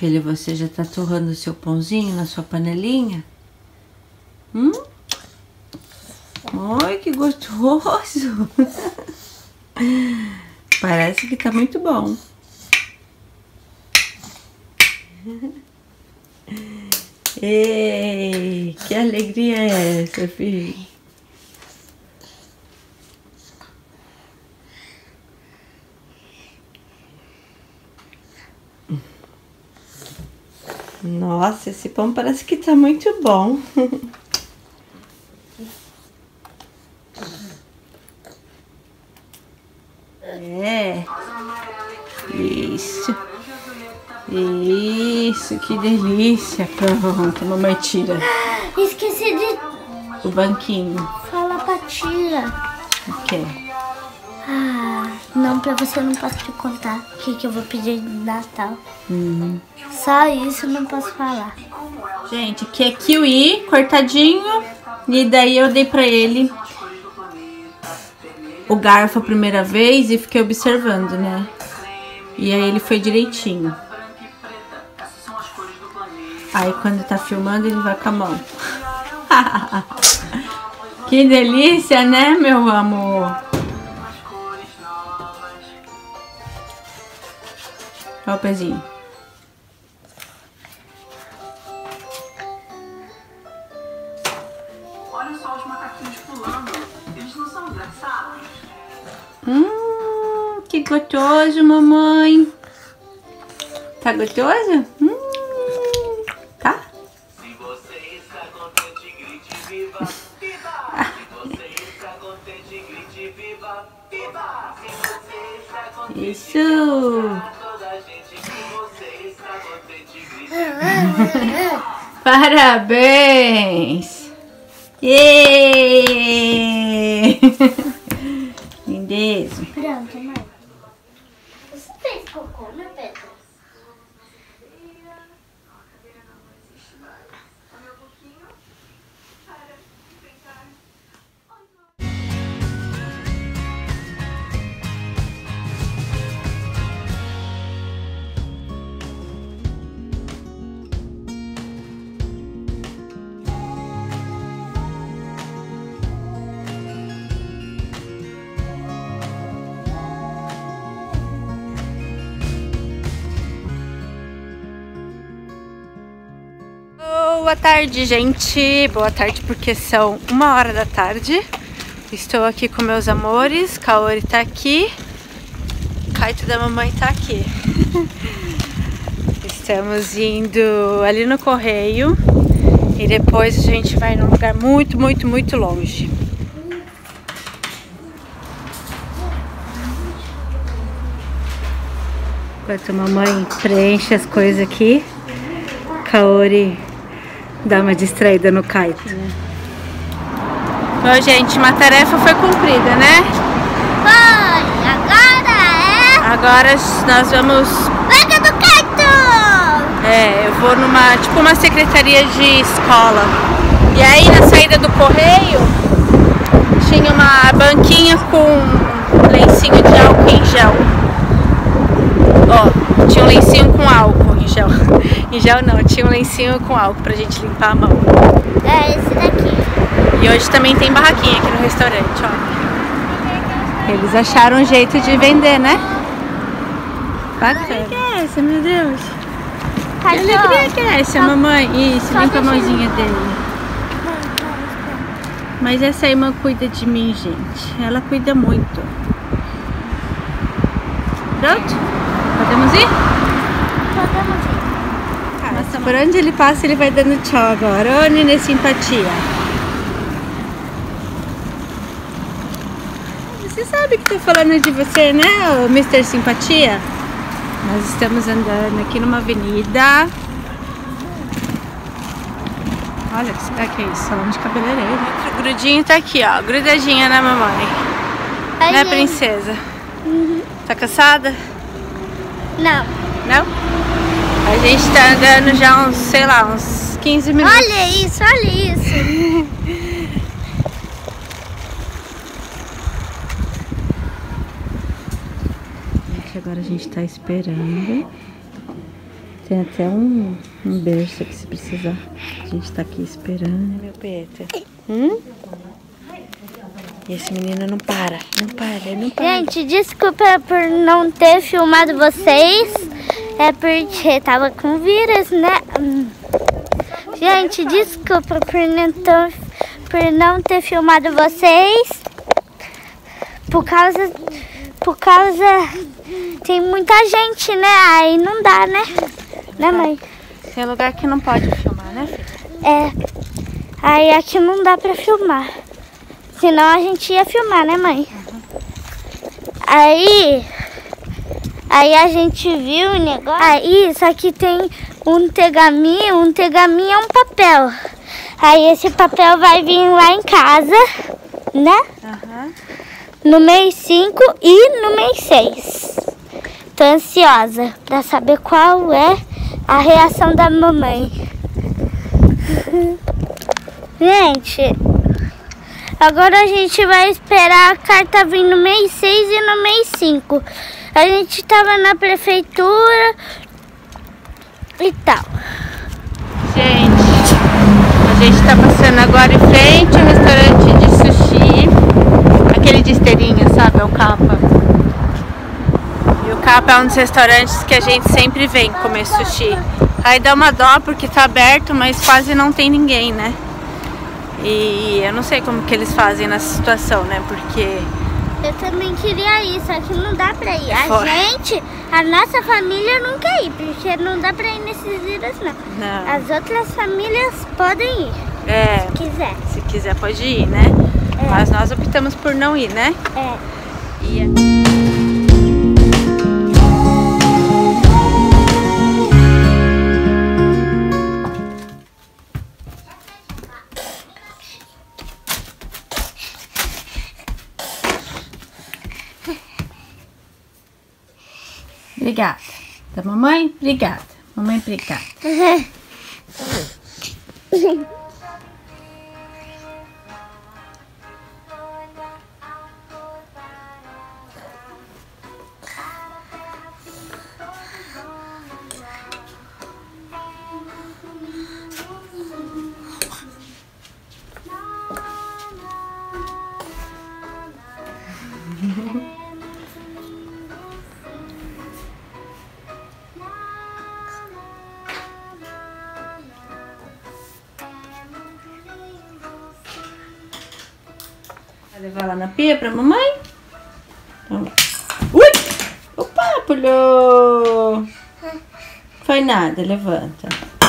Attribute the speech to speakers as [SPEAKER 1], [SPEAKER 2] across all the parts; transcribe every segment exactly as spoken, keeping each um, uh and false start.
[SPEAKER 1] Filho, você já tá torrando o seu pãozinho na sua panelinha? Hum? Ai, que gostoso! Parece que tá muito bom. Ei, que alegria é essa, filho? Nossa, esse pão parece que tá muito bom. É. Isso. Isso, que delícia. Pronto, mamãe tira.
[SPEAKER 2] Esqueci de...
[SPEAKER 1] O banquinho.
[SPEAKER 2] Fala pra tia.
[SPEAKER 1] O quê?
[SPEAKER 2] Ah, não, pra você eu não posso te contar o que, que eu vou pedir de Natal.
[SPEAKER 1] Hum.
[SPEAKER 2] Só isso eu não posso falar.
[SPEAKER 1] Gente, aqui é kiwi cortadinho. E daí eu dei pra ele o garfo a primeira vez e fiquei observando, né? E aí ele foi direitinho. Aí quando tá filmando ele vai com a mão. Que delícia, né, meu amor? Olha o pezinho.
[SPEAKER 3] Olha só os macaquinhos pulando. Eles não são engraçados?
[SPEAKER 1] Hum, que gostoso, mamãe. Tá gostoso? Hum, tá?
[SPEAKER 3] Se você está contente, grite viva, viva! Se você está contente, grite viva, viva! Se você está contente,
[SPEAKER 1] Isso.
[SPEAKER 3] toda a gente que você está contente, grite viva.
[SPEAKER 1] Parabéns! Êêêê! Lindeza.
[SPEAKER 2] Pronto, mãe. Você fez cocô, né, Pedro?
[SPEAKER 1] Boa tarde, gente. Boa tarde porque são uma hora da tarde. Estou aqui com meus amores. Kaori tá aqui. Kaito da mamãe tá aqui. Estamos indo ali no correio. E depois a gente vai num lugar muito, muito, muito longe. Enquanto a mamãe preenche as coisas aqui, Kaori dá uma distraída no Kaito. Bom, gente, uma tarefa foi cumprida, né?
[SPEAKER 2] Mãe, agora é...
[SPEAKER 1] Agora nós vamos...
[SPEAKER 2] Pega do Kaito!
[SPEAKER 1] É, eu vou numa, tipo uma secretaria de escola. E aí na saída do correio tinha uma banquinha com lencinho de álcool em gel. Ó, tinha um lencinho com álcool em gel. Em gel não, tinha um lencinho com álcool pra gente limpar a mão.
[SPEAKER 2] É esse daqui.
[SPEAKER 1] E hoje também tem barraquinha aqui no restaurante, ó. Eles acharam um jeito de vender, né? Bacana. O que é essa, meu Deus? Que alegria que é essa, mamãe? Isso, limpa a mãozinha dele. Mas essa irmã cuida de mim, gente. Ela cuida muito. Pronto? Podemos ir?
[SPEAKER 2] Podemos ir.
[SPEAKER 1] Nossa, por onde ele passa, ele vai dando tchau agora. Ô, Nenê Simpatia. Você sabe que tô falando de você, né, ô mister Simpatia? Nós estamos andando aqui numa avenida. Olha, o que será que é isso? Salão de cabeleireiro. O grudinho tá aqui, ó. Grudadinha na mamãe.
[SPEAKER 2] Ai,
[SPEAKER 1] Né,
[SPEAKER 2] gente.
[SPEAKER 1] princesa?
[SPEAKER 2] Uhum.
[SPEAKER 1] Tá cansada?
[SPEAKER 2] Não.
[SPEAKER 1] Não? A gente tá andando já uns, sei lá, uns quinze minutos.
[SPEAKER 2] Olha isso, olha isso.
[SPEAKER 1] Gente, agora a gente tá esperando. Tem até um, um berço aqui se precisar. A gente tá aqui esperando. Meu Peter. Hum? E esse menino não para, não para, não para.
[SPEAKER 2] Gente, desculpa por não ter filmado vocês. É porque tava com vírus, né? Gente, desculpa por não ter, por não ter filmado vocês. Por causa... Por causa... Tem muita gente, né? Aí não dá, né? Né, mãe?
[SPEAKER 1] Tem lugar que não pode filmar, né, filha?
[SPEAKER 2] É. Aí aqui não dá pra filmar. Senão a gente ia filmar, né, mãe? Uhum. Aí... Aí a gente viu o negócio. Aí, só que tem um tegaminho. Um tegaminho é um papel. Aí esse papel vai vir lá em casa, né?
[SPEAKER 1] Uhum.
[SPEAKER 2] No mês cinco e no mês seis. Tô ansiosa pra saber qual é a reação da mamãe. Gente, agora a gente vai esperar a carta vir no mês seis e no mês cinco. A gente tava na prefeitura e tal.
[SPEAKER 1] Gente, a gente tá passando agora em frente ao restaurante de sushi. Aquele de esteirinha, sabe? É o Capa. E o Capa é um dos restaurantes que a gente sempre vem comer sushi. Aí dá uma dó porque tá aberto, mas quase não tem ninguém, né? E eu não sei como que eles fazem nessa situação, né? Porque...
[SPEAKER 2] Eu também queria ir, só que não dá pra ir. A
[SPEAKER 1] Fora.
[SPEAKER 2] gente, a nossa família não quer ir, porque não dá pra ir nesses dias, não.
[SPEAKER 1] Não.
[SPEAKER 2] As outras famílias podem ir,
[SPEAKER 1] É,
[SPEAKER 2] se quiser.
[SPEAKER 1] se quiser pode ir, né?
[SPEAKER 2] É.
[SPEAKER 1] Mas nós optamos por não ir, né?
[SPEAKER 2] É.
[SPEAKER 1] E... Obrigada. Da mamãe? Obrigada. Mamãe, obrigada. Vai levar lá na pia pra mamãe? Então, ui! Opa, pulou! Foi nada, levanta.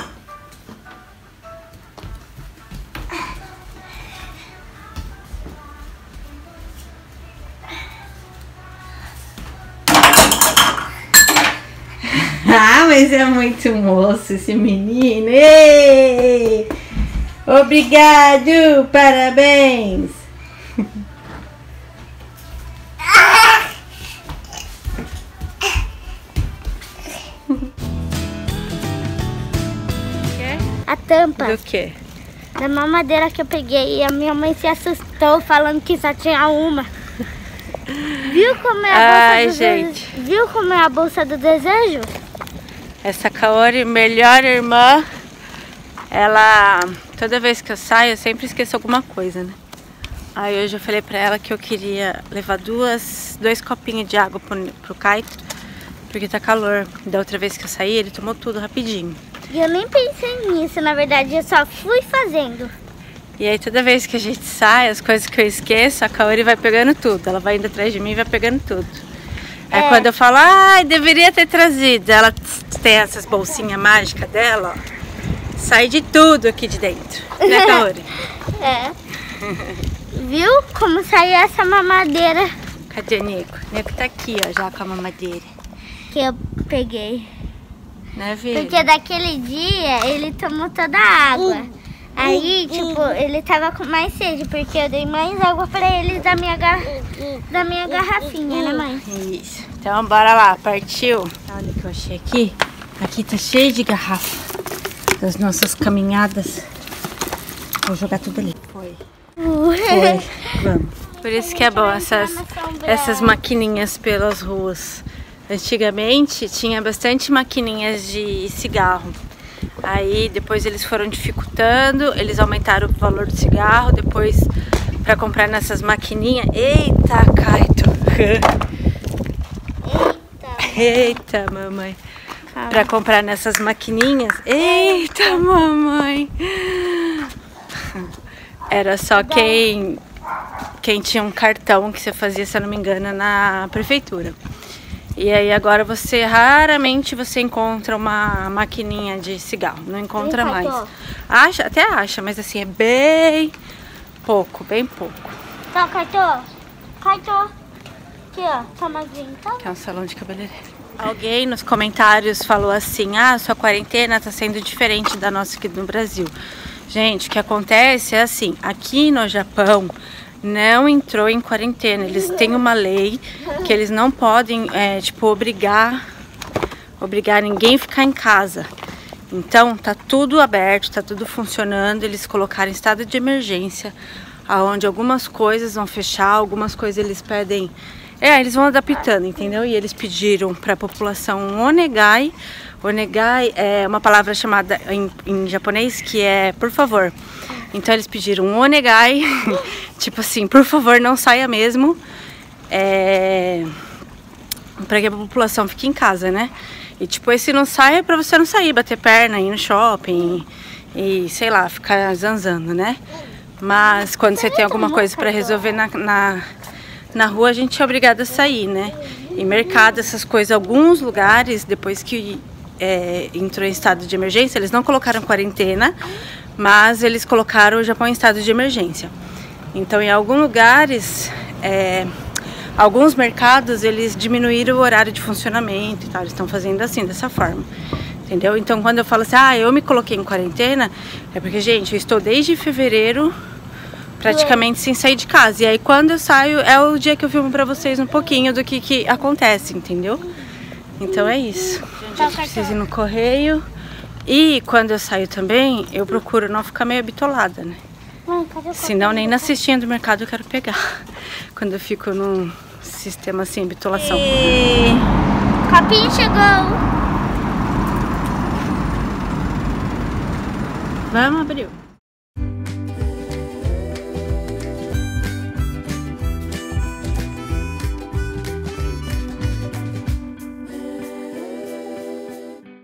[SPEAKER 1] Ah, mas é muito moço esse menino. Ei! Obrigado, parabéns.
[SPEAKER 2] A tampa
[SPEAKER 1] Do quê?
[SPEAKER 2] da mamadeira que eu peguei e a minha mãe se assustou falando que só tinha uma. Viu como é a bolsa
[SPEAKER 1] Ai,
[SPEAKER 2] do
[SPEAKER 1] gente.
[SPEAKER 2] desejo? Viu como é a bolsa do desejo?
[SPEAKER 1] Essa Kaori, melhor irmã, ela, toda vez que eu saio, eu sempre esqueço alguma coisa, né? Aí hoje eu falei pra ela que eu queria levar duas, dois copinhos de água pro, pro Kaito, porque tá calor. Da outra vez que eu saí, ele tomou tudo rapidinho.
[SPEAKER 2] E eu nem pensei nisso, na verdade, eu só fui fazendo.
[SPEAKER 1] E aí toda vez que a gente sai, as coisas que eu esqueço, a Kaori vai pegando tudo. Ela vai indo atrás de mim e vai pegando tudo. Aí
[SPEAKER 2] É.
[SPEAKER 1] quando eu falo, ai, deveria ter trazido, ela tem essas bolsinhas mágicas dela, ó. Sai de tudo aqui de dentro, né, Kaori?
[SPEAKER 2] É. Viu como saiu essa mamadeira
[SPEAKER 1] Cadê o Nico? O Nico tá aqui, ó, já com a mamadeira.
[SPEAKER 2] que eu peguei?
[SPEAKER 1] Né, filho?
[SPEAKER 2] Porque daquele dia ele tomou toda a água. Aí, tipo, ele tava com mais sede, porque eu dei mais água pra ele da minha, gar... da minha garrafinha, né, mãe?
[SPEAKER 1] Isso. Então, bora lá. Partiu. Olha o que eu achei aqui. Aqui tá cheio de garrafa das nossas caminhadas. Vou jogar tudo ali. Foi. Foi. Vamos. Por isso que é bom essas, essas maquininhas pelas ruas. Antigamente tinha bastante maquininhas de cigarro. Aí depois eles foram dificultando, eles aumentaram o valor do cigarro, depois para comprar nessas maquininhas. Eita, Kaito!
[SPEAKER 2] Eita!
[SPEAKER 1] Eita, mamãe! Para comprar nessas maquininhas. Eita, mamãe! Era só quem, quem tinha um cartão que você fazia, se eu não me engano, na prefeitura. E aí agora você, raramente você encontra uma maquininha de cigarro, não encontra
[SPEAKER 2] Ih,
[SPEAKER 1] mais.
[SPEAKER 2] Kaito.
[SPEAKER 1] Acha, até acha, mas assim, é bem pouco, bem pouco.
[SPEAKER 2] Tá, Kaito. Kaito. Aqui, ó, tá mais tá?
[SPEAKER 1] Que é um salão de cabeleireiro. Alguém nos comentários falou assim, ah, sua quarentena tá sendo diferente da nossa aqui no Brasil. Gente, o que acontece é assim, aqui no Japão não entrou em quarentena. Eles têm uma lei que eles não podem, é, tipo, obrigar, obrigar ninguém a ficar em casa. Então, tá tudo aberto, tá tudo funcionando. Eles colocaram em estado de emergência, aonde algumas coisas vão fechar, algumas coisas eles pedem... É, eles vão adaptando, entendeu? E eles pediram para a população onegai. Onegai é uma palavra chamada em, em japonês que é por favor. Então eles pediram onegai, tipo assim, por favor não saia mesmo, é, para que a população fique em casa, né? E tipo, esse não sai é para você não sair, bater perna, ir no shopping e sei lá, ficar zanzando, né? Mas quando você tem alguma coisa para resolver na, na, na rua, a gente é obrigado a sair, né? E mercado, essas coisas, alguns lugares, depois que é, entrou em estado de emergência, eles não colocaram quarentena, mas eles colocaram o Japão em estado de emergência. Então, em alguns lugares, é, alguns mercados, eles diminuíram o horário de funcionamento e tal. Eles estão fazendo assim, dessa forma. Entendeu? Então, quando eu falo assim, ah, eu me coloquei em quarentena, é porque, gente, eu estou desde fevereiro praticamente sem sair de casa. E aí, quando eu saio, é o dia que eu filmo pra vocês um pouquinho do que, que acontece, entendeu? Então, é isso. Gente, eu preciso ir no correio. E quando eu saio também, eu procuro não ficar meio bitolada, né? Senão nem na cestinha do mercado eu quero pegar. Quando eu fico num sistema assim, bitolação.
[SPEAKER 2] E... Copinho chegou!
[SPEAKER 1] Vamos abrir.